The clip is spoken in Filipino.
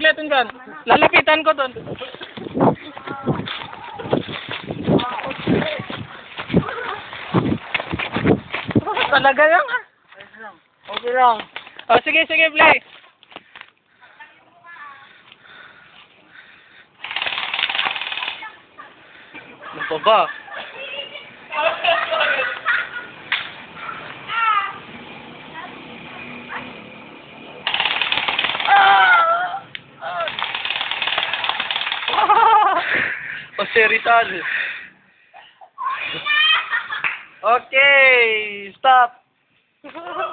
akitin dyan. Lalapitan ko doon. Talaga lang ah. Okay lang. O, sige, play. Ano pa ba? Paseritan. Okay, stop.